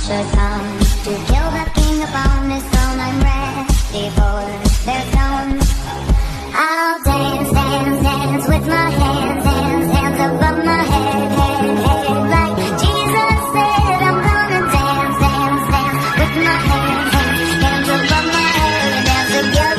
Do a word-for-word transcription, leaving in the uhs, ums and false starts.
should come to kill the king upon his throne. I'm ready for their stone. I'll dance, dance, dance with my hands